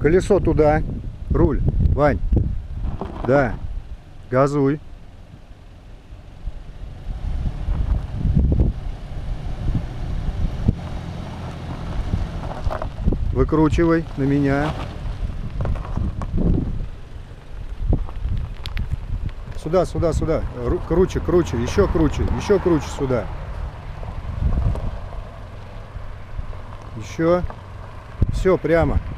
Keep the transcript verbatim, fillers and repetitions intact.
Колесо туда. Руль. Вань. Да. Газуй. Выкручивай на меня. Сюда, сюда, сюда. Ру- круче, круче, еще круче, еще круче сюда. Еще. Все, прямо.